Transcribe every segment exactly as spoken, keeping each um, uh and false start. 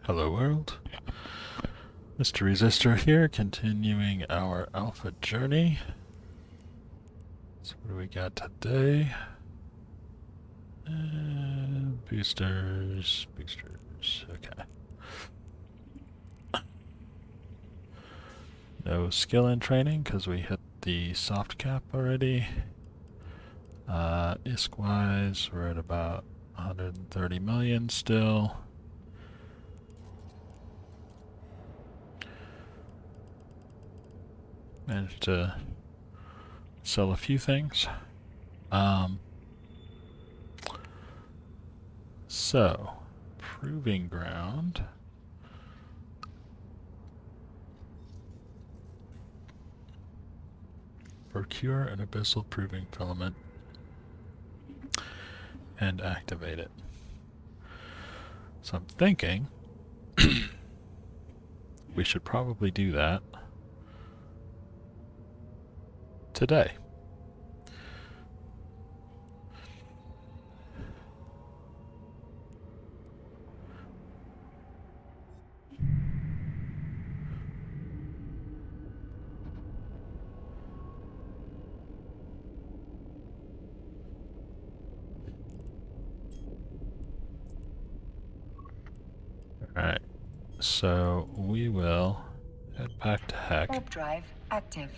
Hello world, Mister Resistor here, continuing our alpha journey. So what do we got today? Uh, boosters, boosters, okay. No skill in training because we hit the soft cap already. Uh, I S K-wise, we're at about one hundred thirty million still. Managed to sell a few things. Um, so, Proving Ground. Procure an abyssal proving filament and activate it. So I'm thinking we should probably do that today. Alright, so we will head back to Heck. Warp drive active.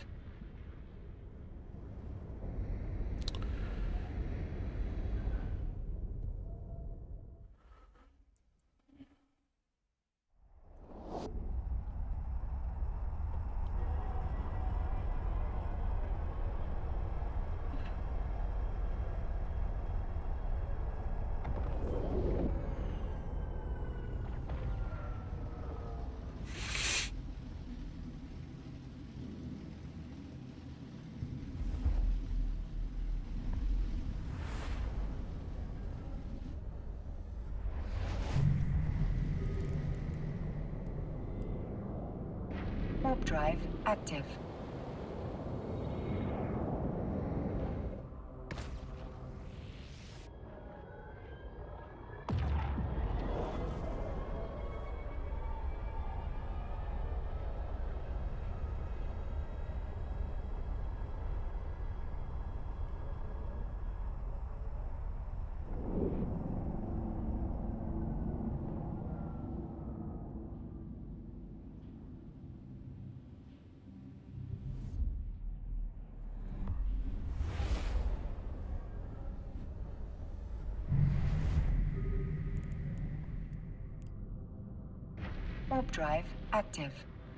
Warp drive active. Warp drive active.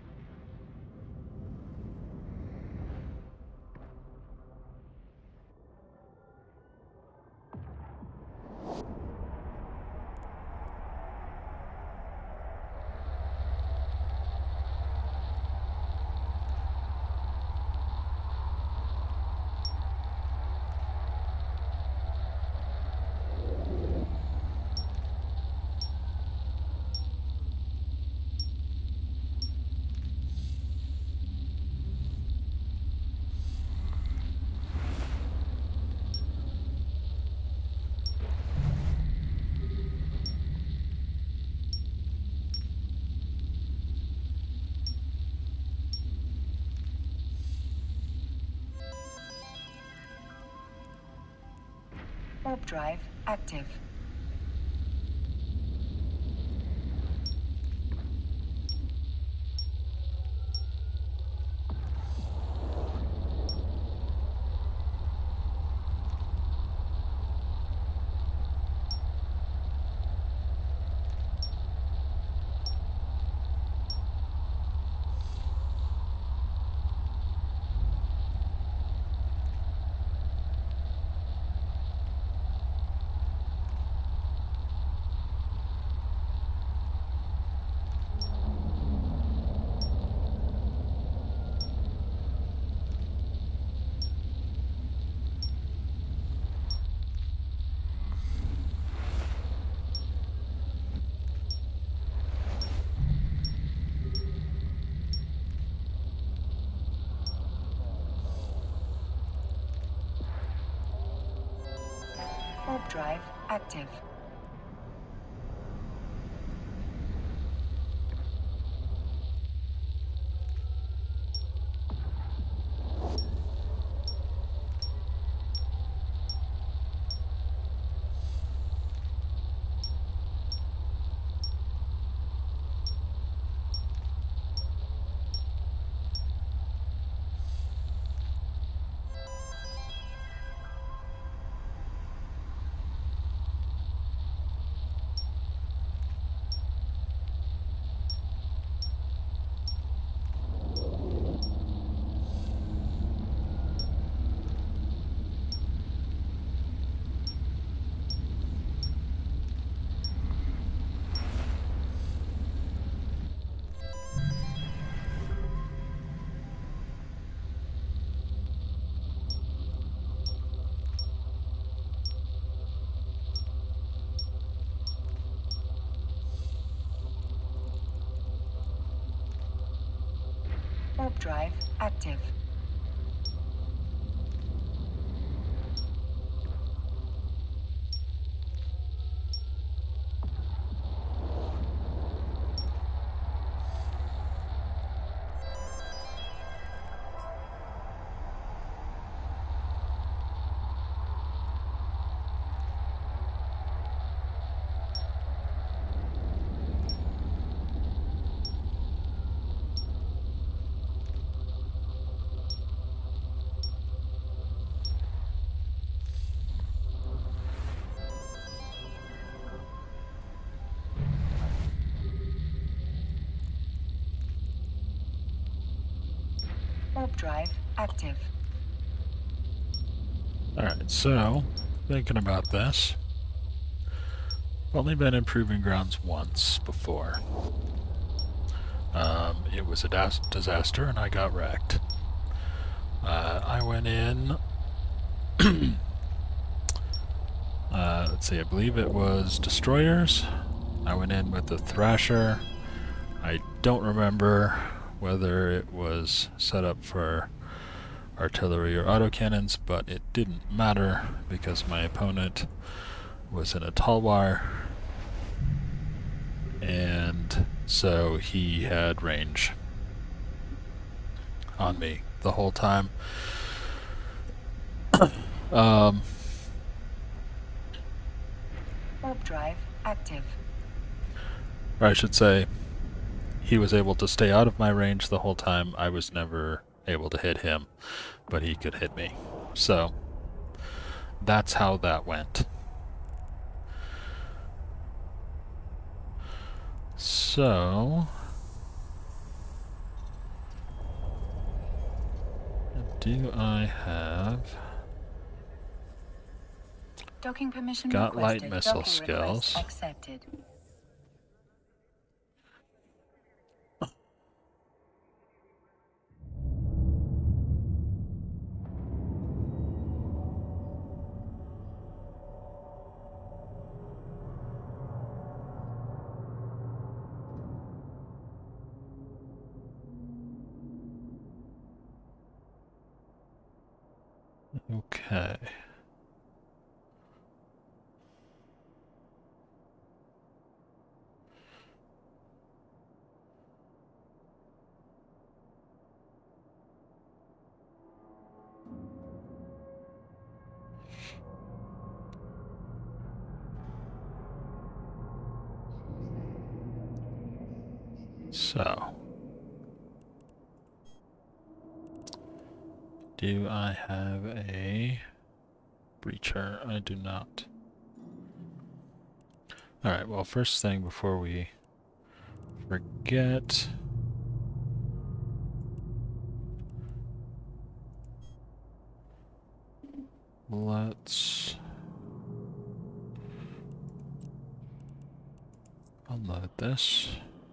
Warp drive active. Warp drive active. Warp drive active. Warp drive active. Alright, so, thinking about this. I've only been in Proving Grounds once before. Um, it was a das disaster and I got wrecked. Uh, I went in... uh, let's see, I believe it was Destroyers. I went in with the Thrasher. I don't remember whether it was set up for artillery or autocannons, but it didn't matter because my opponent was in a Talwar, and so he had range on me the whole time. um, Warp drive active. or I should say, he was able to stay out of my range the whole time. I was never able to hit him, but he could hit me. So, that's how that went. So, do I have... Docking permission Got requested. light missile Docking request skills. accepted. Okay. So, do I have a breacher? I do not. Alright, well, first thing before we forget, let's unload this.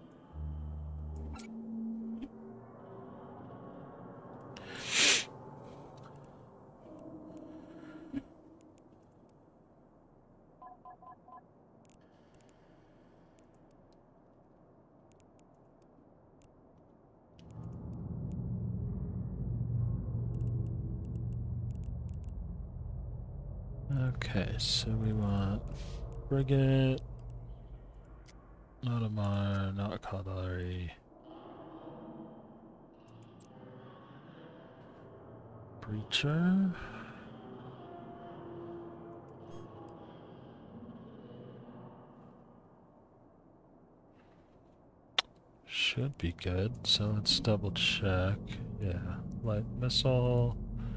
Okay, so we want frigate, not Amarr, not Caldari, breacher. Should be good, so let's double check. Yeah, light missile.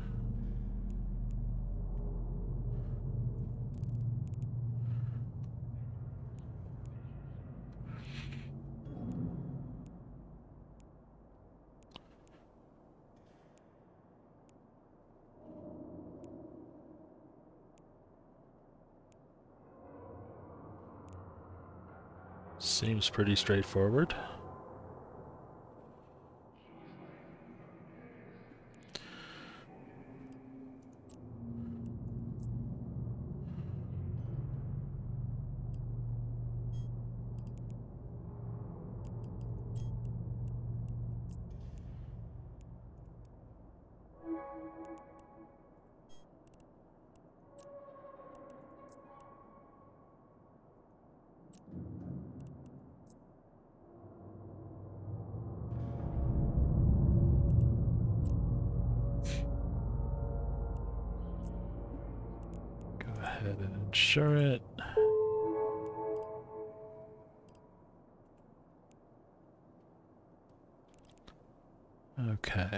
Seems pretty straightforward. insure it. Okay.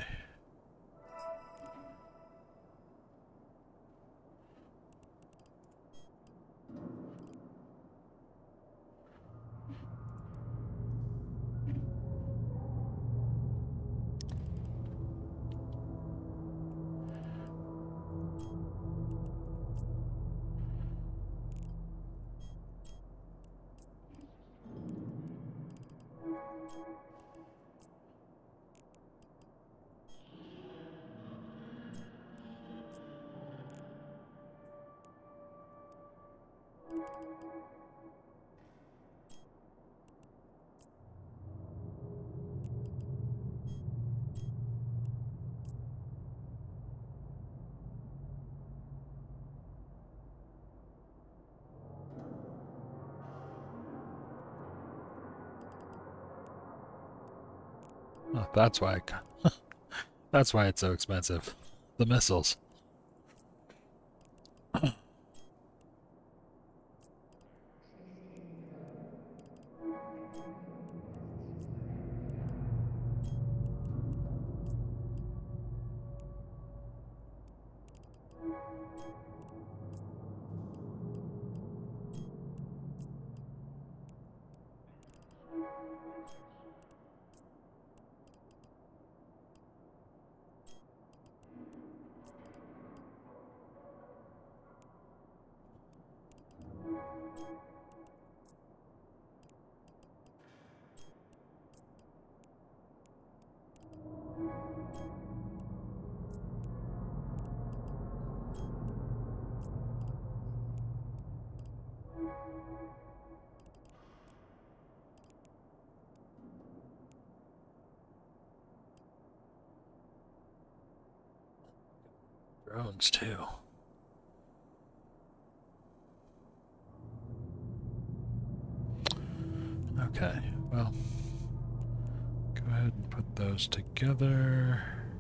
Oh, that's why. I, that's why it's so expensive. The missiles. Drones too. Okay, well, go ahead and put those together.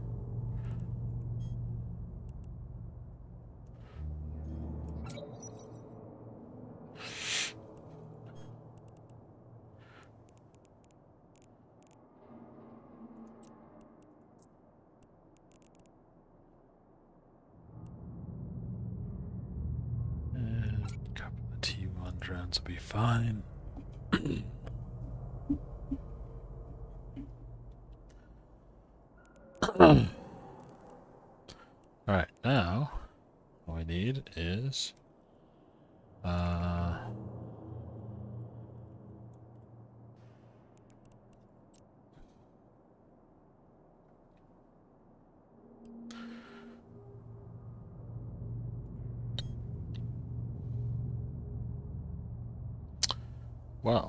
And a couple of T one drones will be fine. Alright, now all we need is uh well,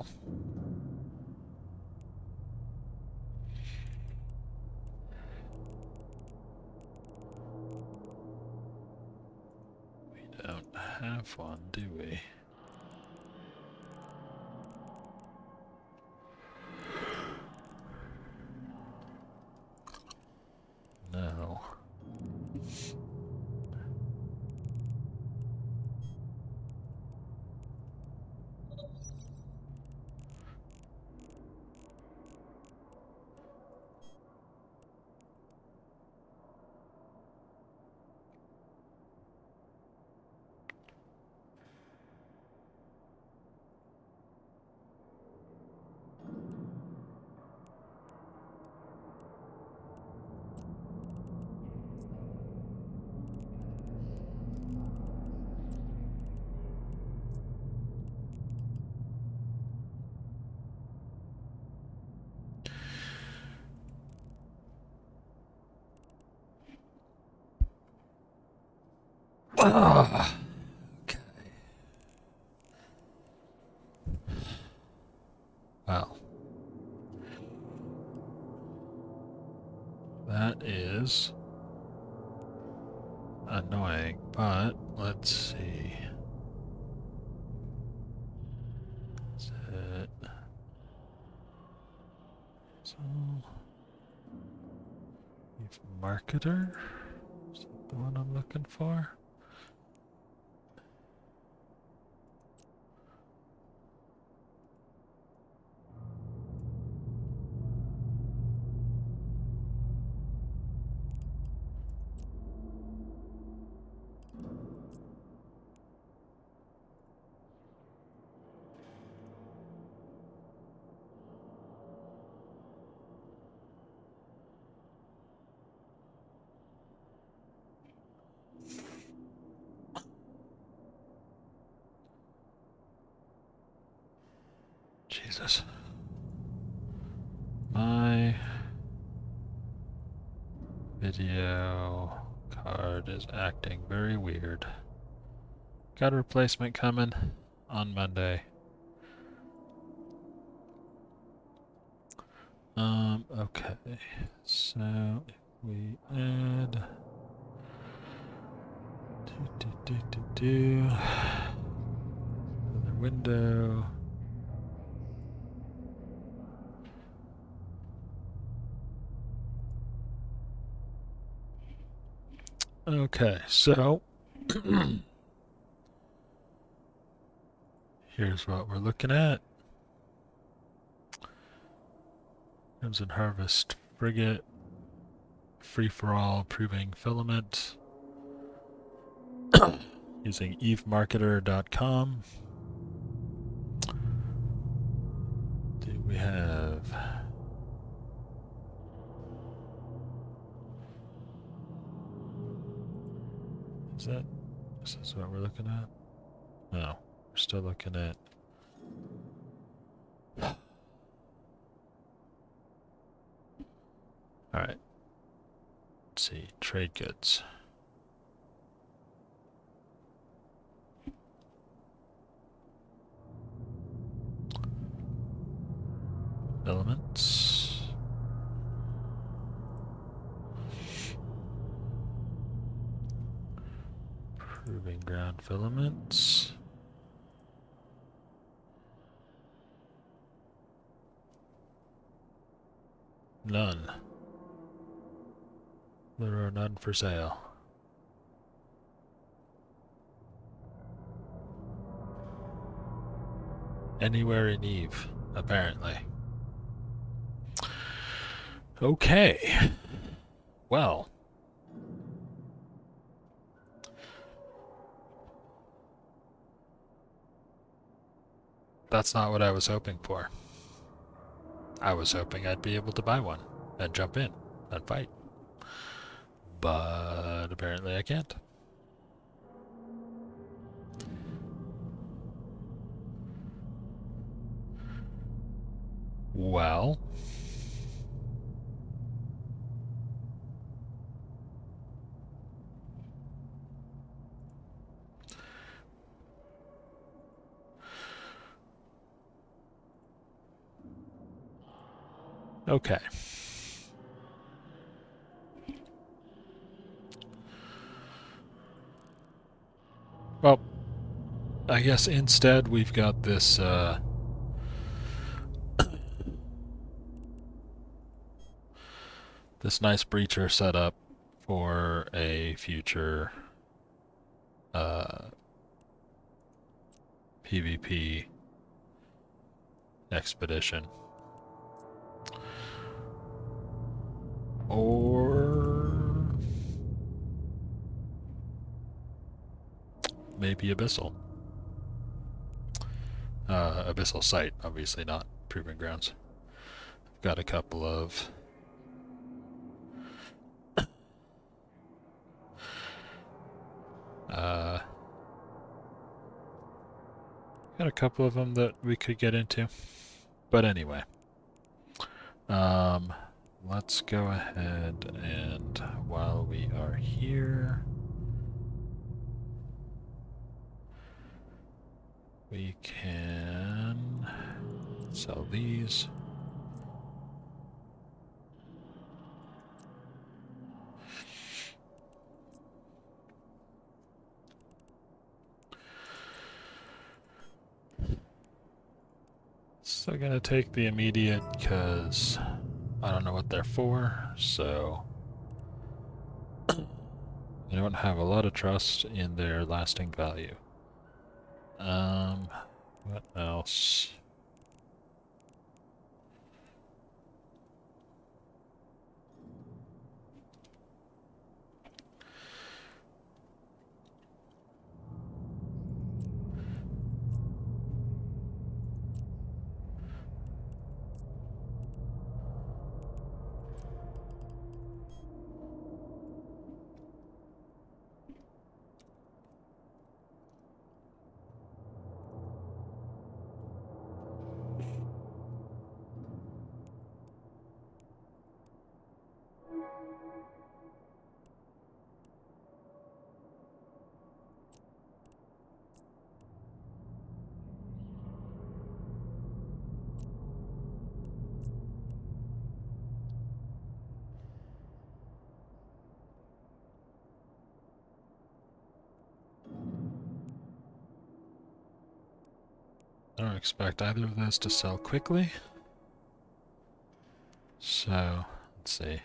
we don't have one, do we? No. Ah, okay. Well, that is annoying, but let's see. Is it so? Marketer? Is that the one I'm looking for? Jesus. My video card is acting very weird. Got a replacement coming on Monday. Um, okay. So if we add do do do do do another window. Okay, so here's what we're looking at. Crimson Harvest Frigate, free-for-all proving filament using eve marketer dot com. Do we have Is that is this what we're looking at? No, we're still looking at Alright. Let's see, trade goods. Elements. Proving ground filaments. None. There are none for sale. Anywhere in Eve, apparently. Okay. Well. That's not what I was hoping for. I was hoping I'd be able to buy one and jump in and fight. But apparently I can't. Well. Okay. Well, I guess instead we've got this uh, this nice breacher set up for a future uh, PvP expedition. Or maybe Abyssal. Uh, Abyssal site, obviously not Proving Grounds. I've got a couple of uh, got a couple of them that we could get into. But anyway, um, let's go ahead and while we are here, we can sell these. Still gonna take the immediate because I don't know what they're for, so I don't have a lot of trust in their lasting value. Um, what else? don't expect either of those to sell quickly. So, let's see.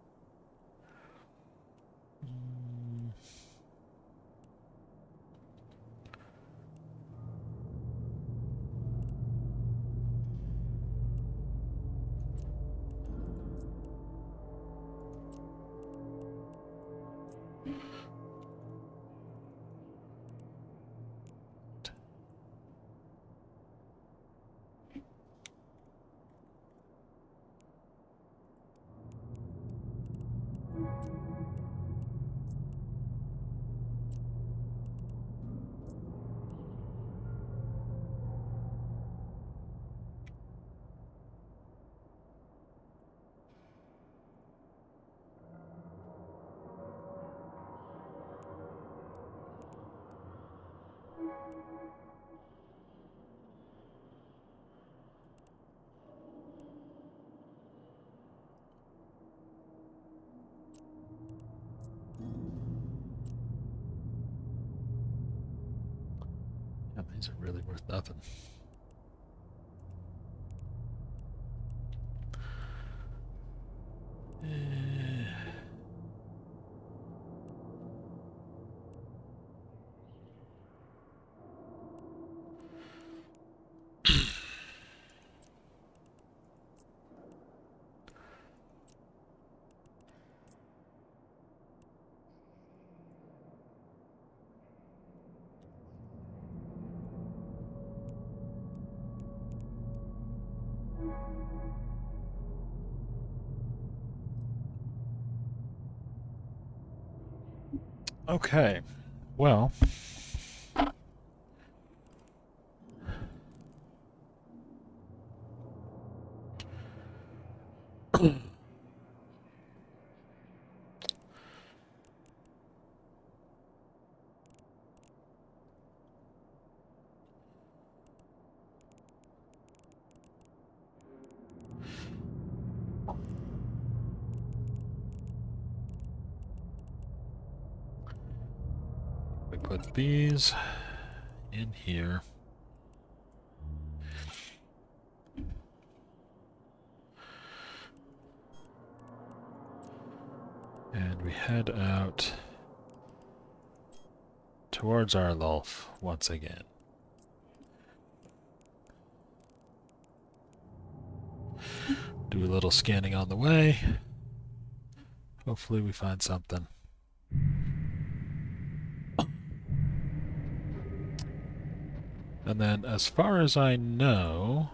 Mm. Yeah, these are really worth nothing. Okay, well, we put these in here. And we head out towards Arlulf once again. Do a little scanning on the way. Hopefully we find something. And then, as far as I know,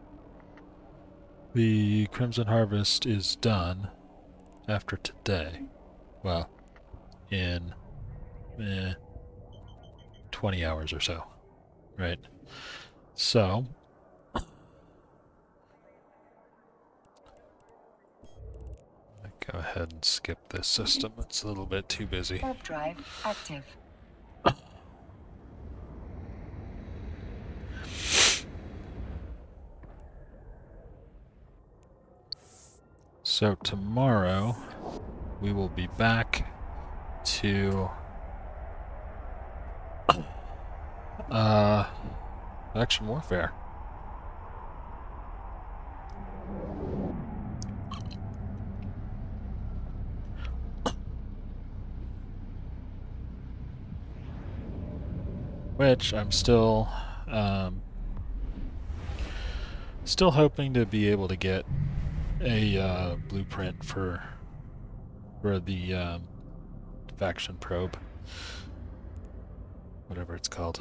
the Crimson Harvest is done after today. Well, in eh, twenty hours or so, right? So, go ahead and skip this system. It's a little bit too busy. Warp drive active. So tomorrow we will be back to uh, Action Warfare. Which I'm still um, still hoping to be able to get a uh, blueprint for for the um, faction probe, whatever it's called.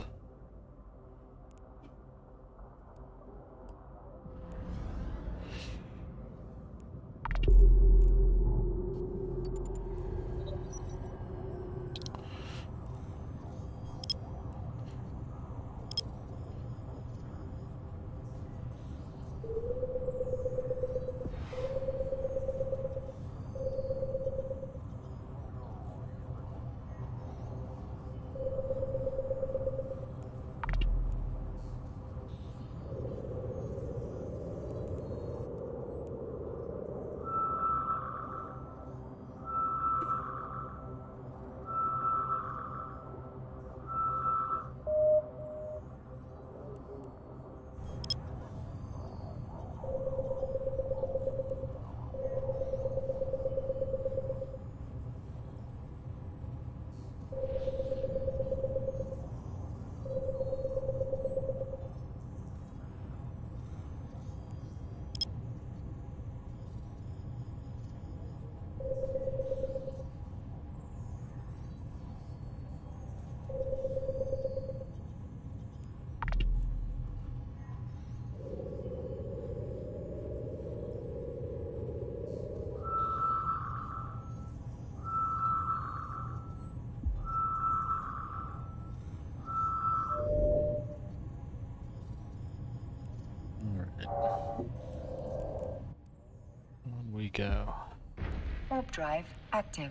On we go. Warp drive active.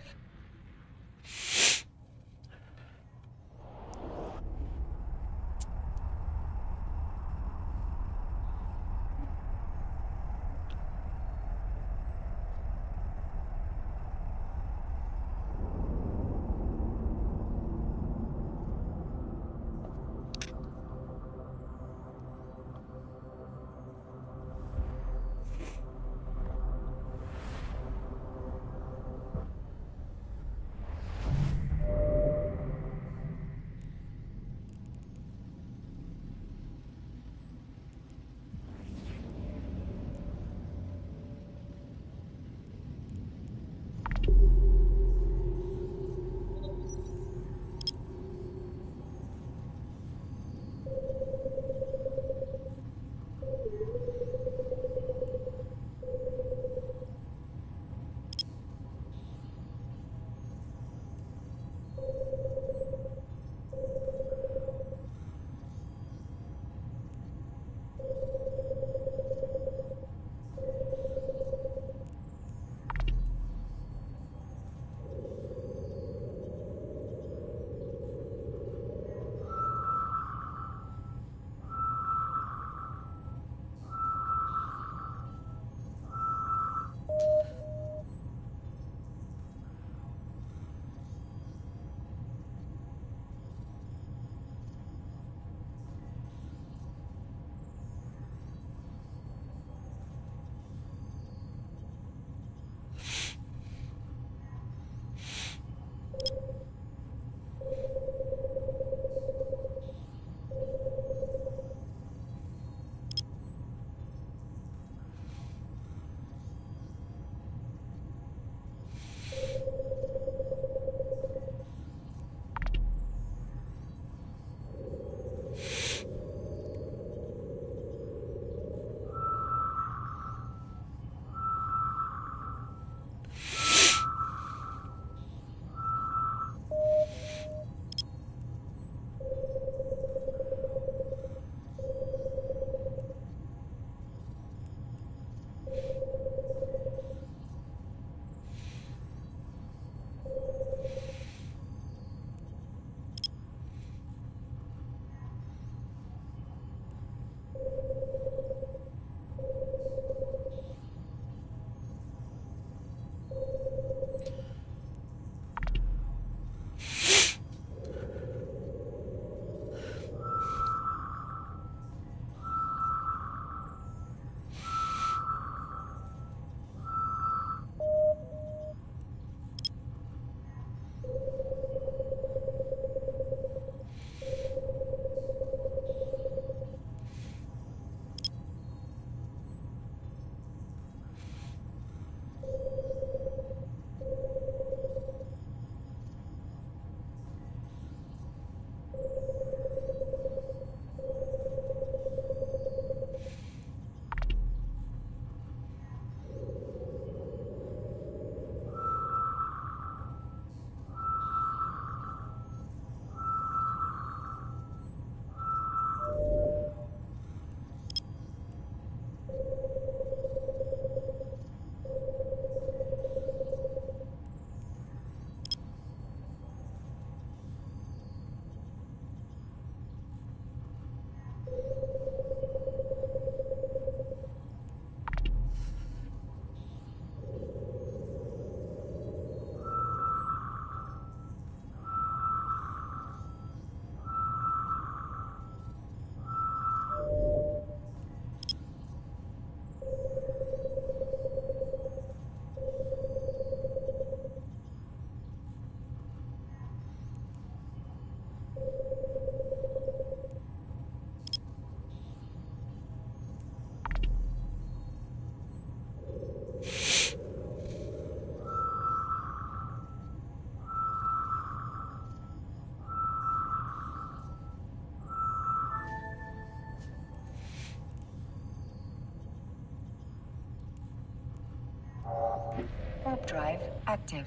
Warp drive active.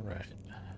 right.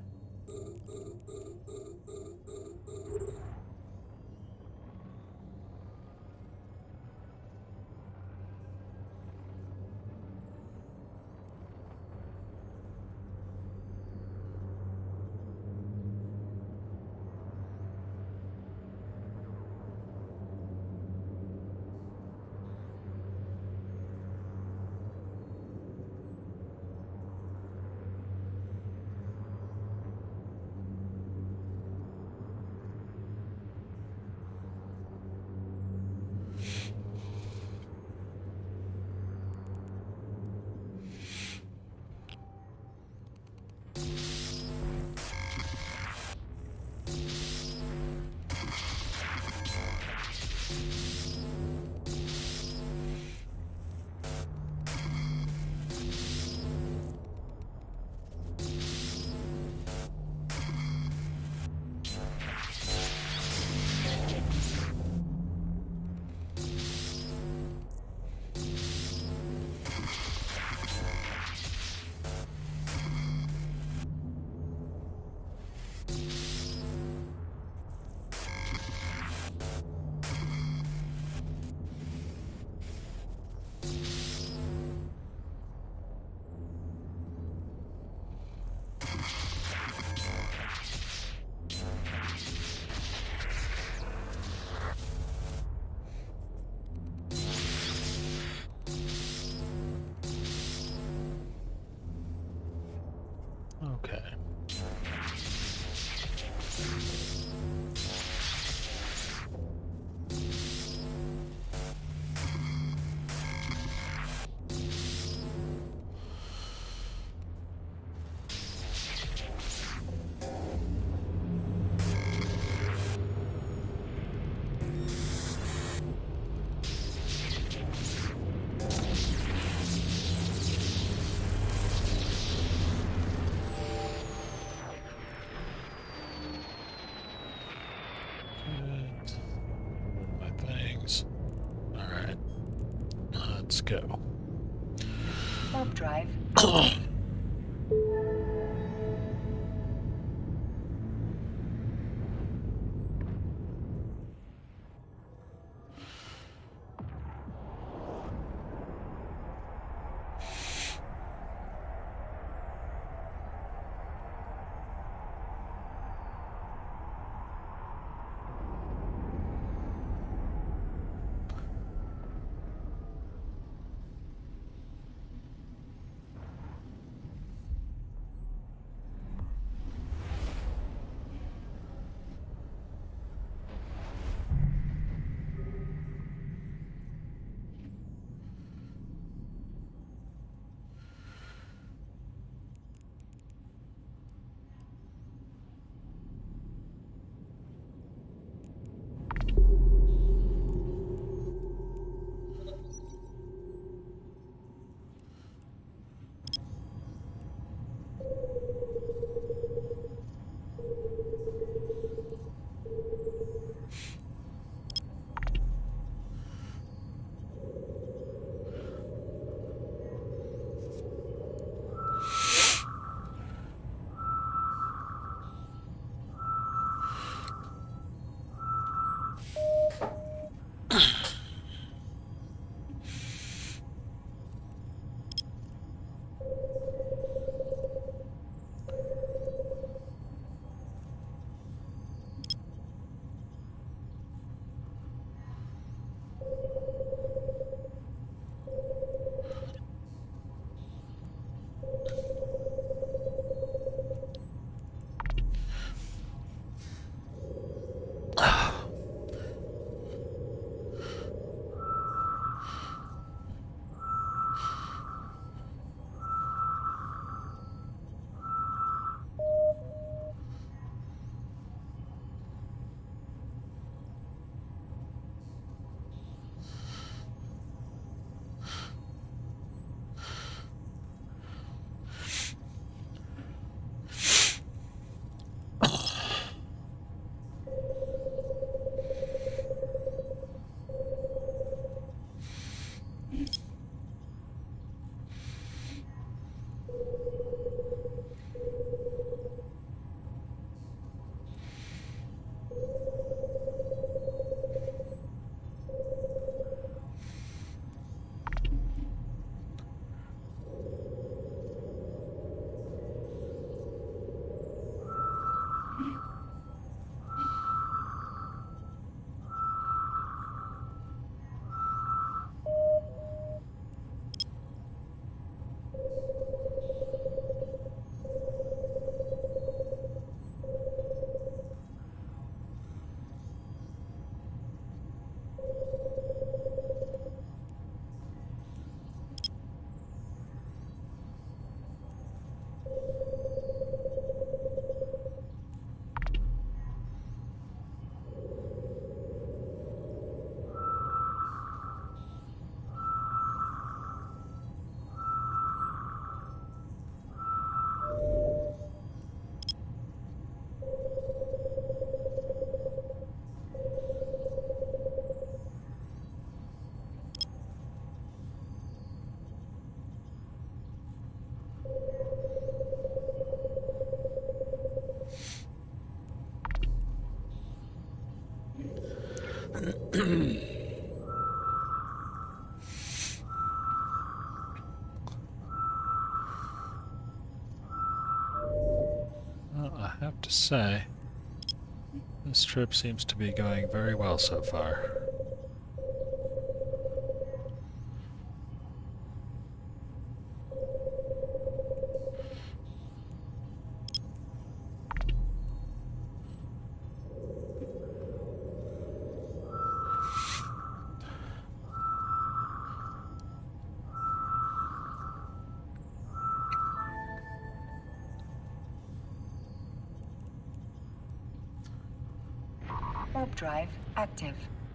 Okay. My things. All right. Let's go. Warp drive active. Well, I have to say, this trip seems to be going very well so far. Warp drive active.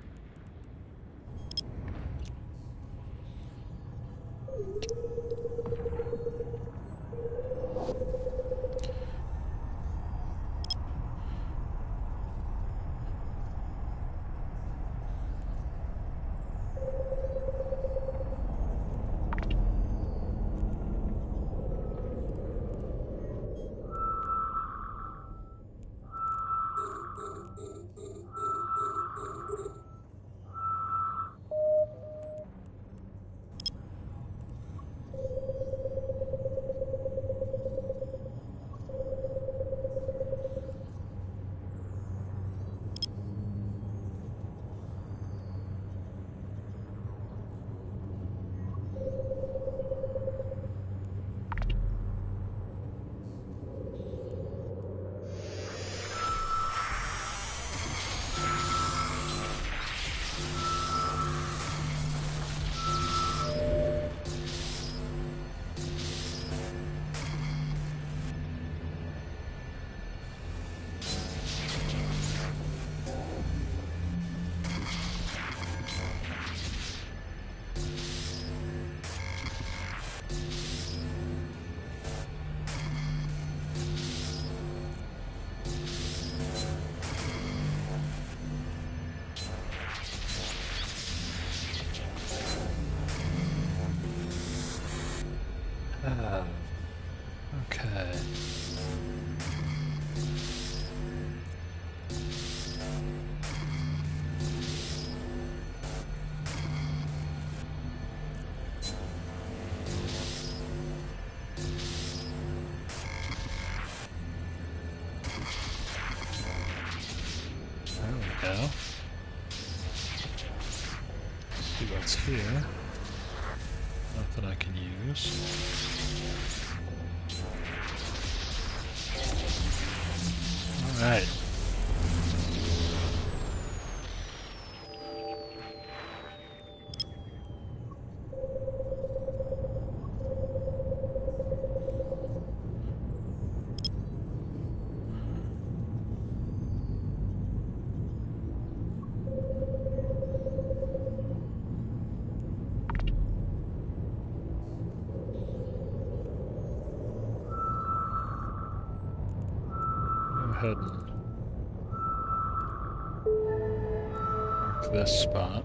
Uh, okay. There we go. See what's here. Nothing I can use. All right. Go ahead and mark this spot.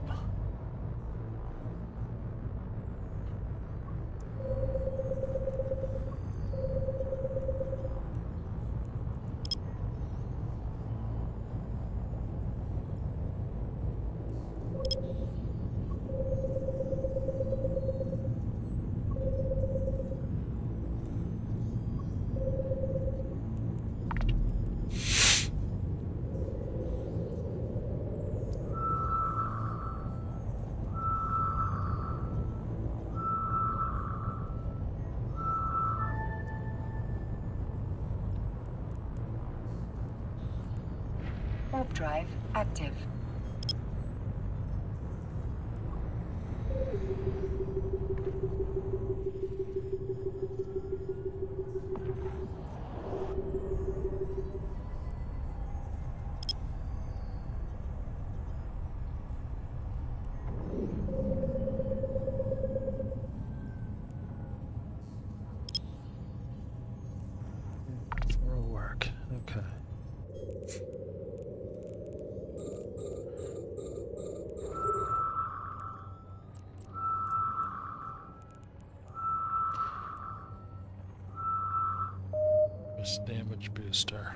Warp drive active. Will work. Okay. Just damage booster.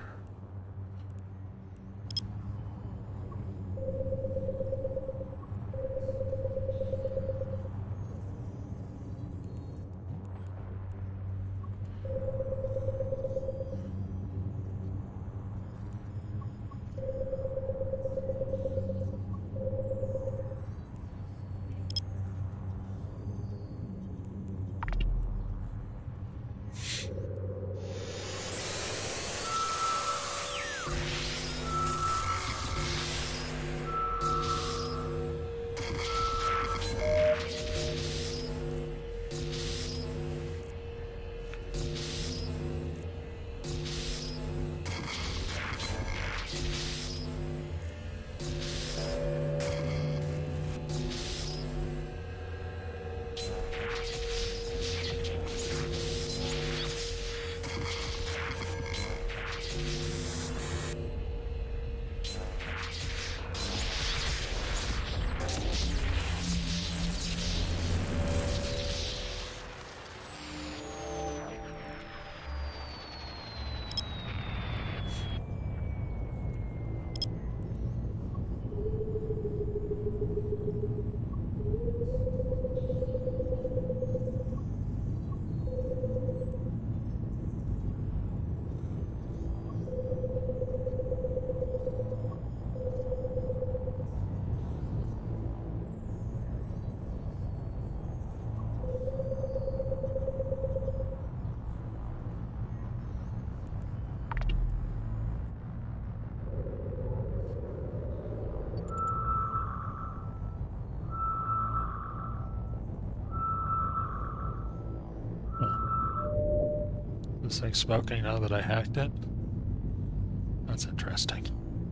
this thing smoking now that I hacked it? That's interesting.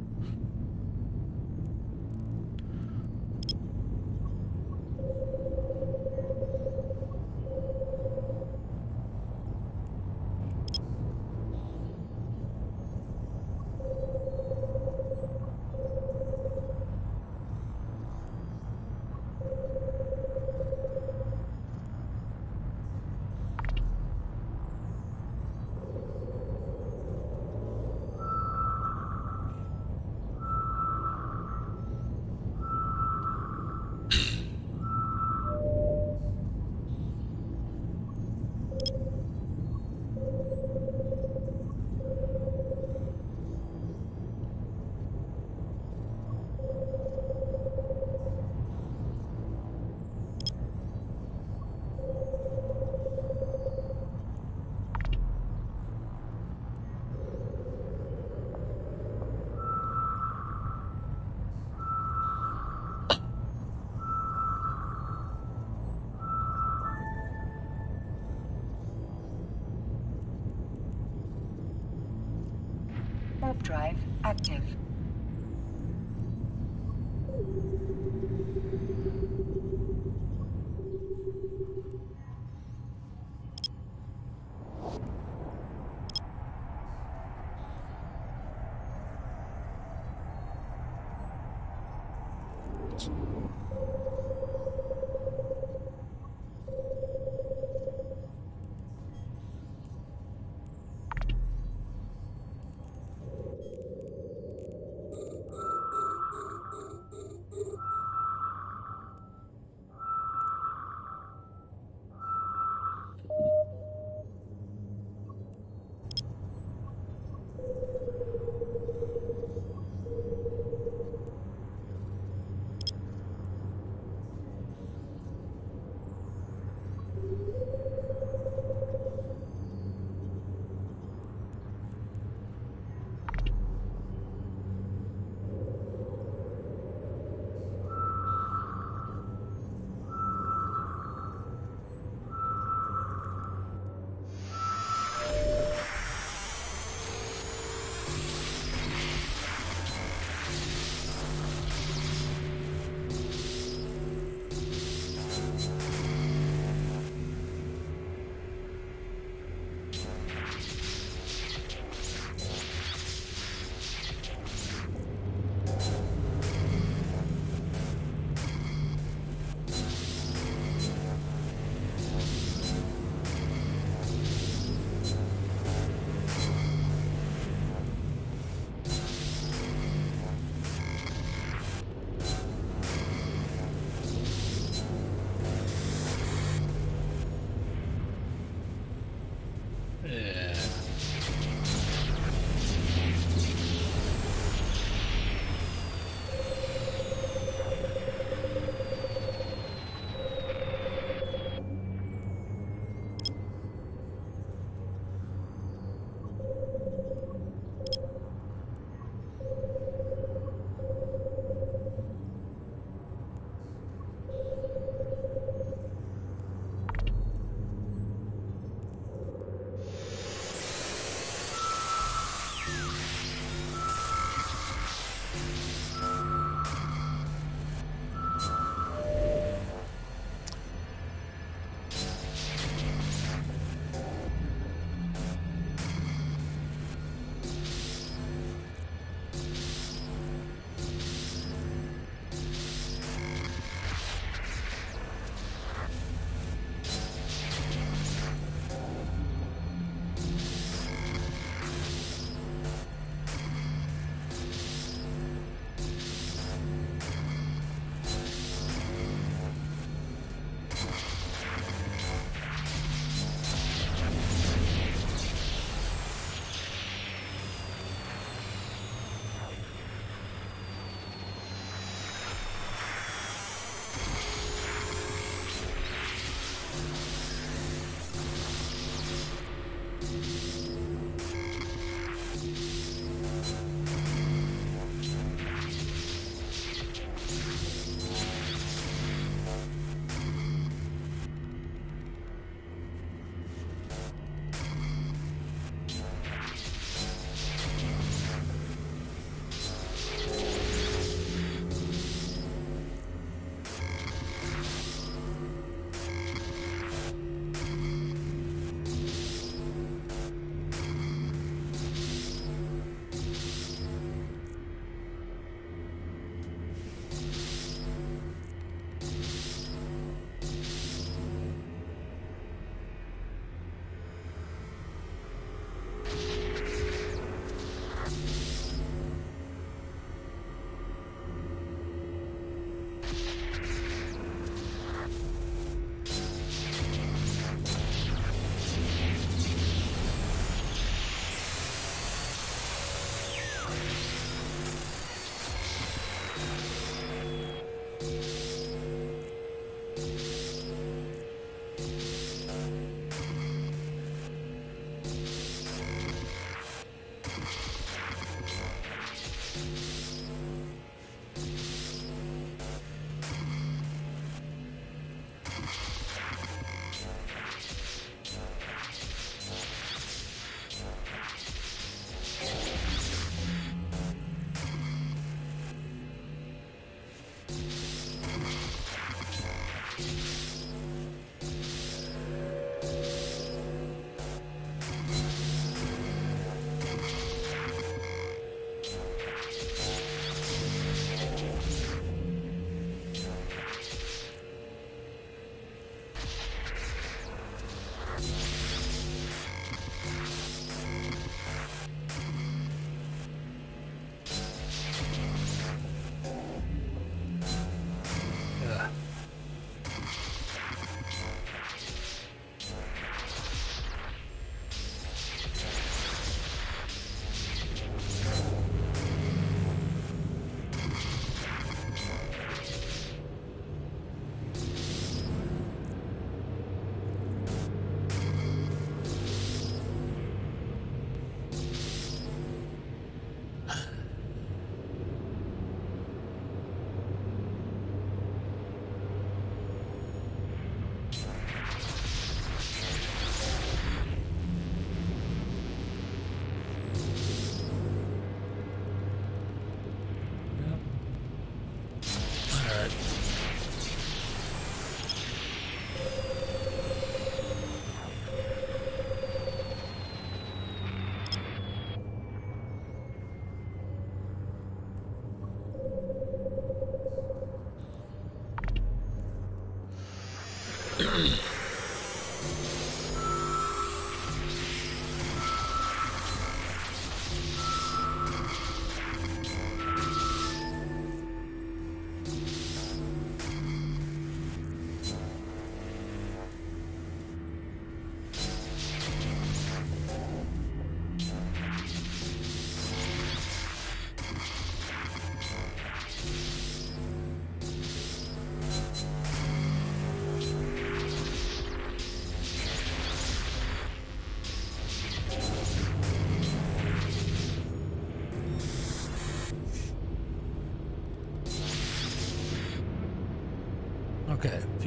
Warp drive active.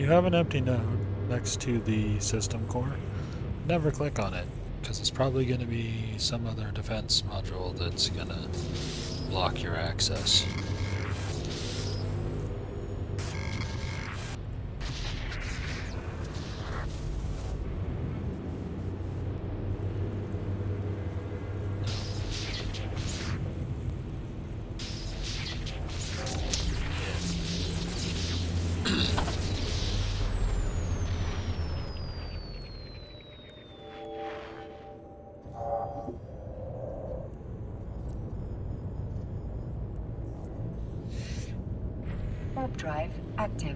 you have an empty node next to the system core, never click on it, because it's probably going to be some other defense module that's going to block your access. Warp drive active.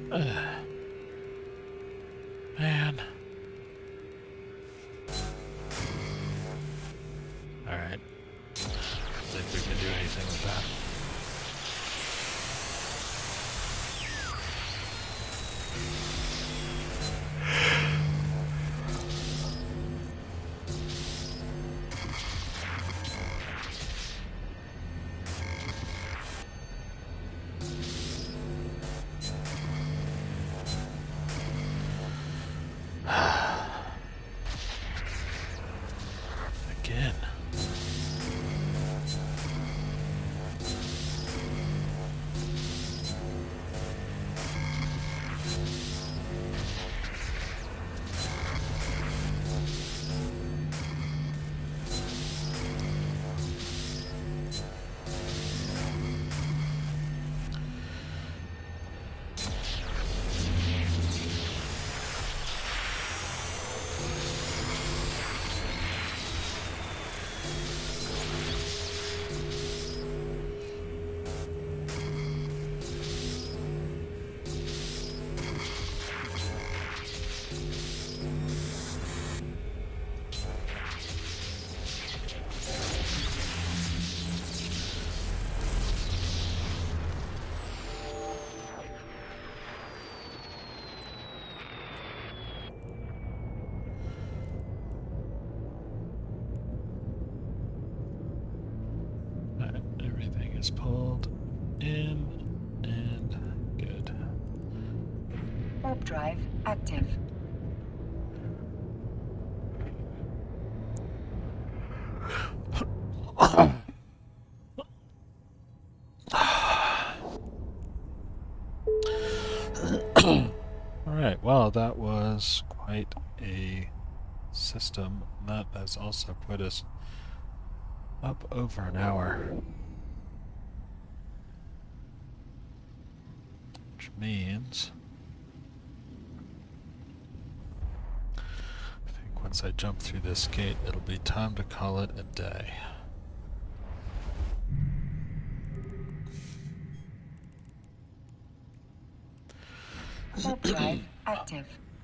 Man. Alright. See if we can do anything with that. Again. Everything is pulled in and good. Warp drive active. Alright, well, that was quite a system. That has also put us up over an hour. Which means I think once I jump through this gate, it'll be time to call it a day. Warp drive active.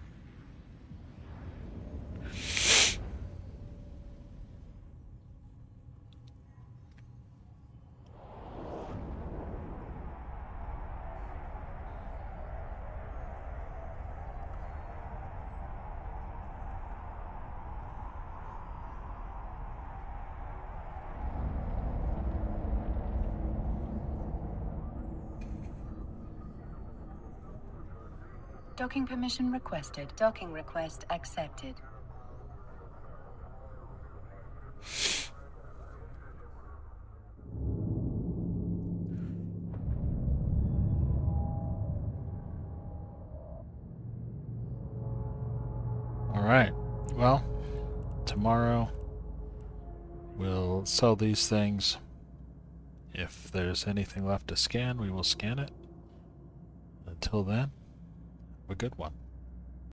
Docking permission requested. Docking request accepted. Alright, well, tomorrow we'll sell these things. If there's anything left to scan, we will scan it. Until then, have a good one.